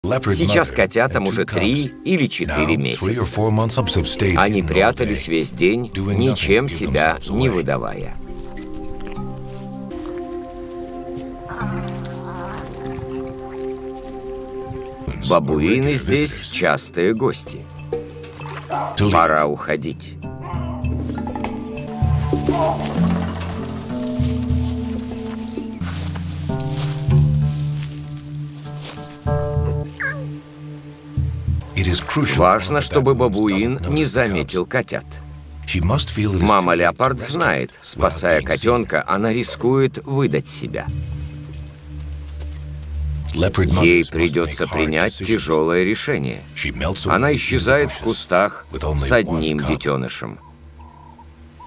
Сейчас котятам уже 3 или 4 месяца. Они прятались весь день, ничем себя не выдавая. Бабуины здесь частые гости. Пора уходить. Важно, чтобы бабуин не заметил котят. Мама-леопард знает, спасая котенка, она рискует выдать себя. Ей придется принять тяжелое решение. Она исчезает в кустах с одним детенышем.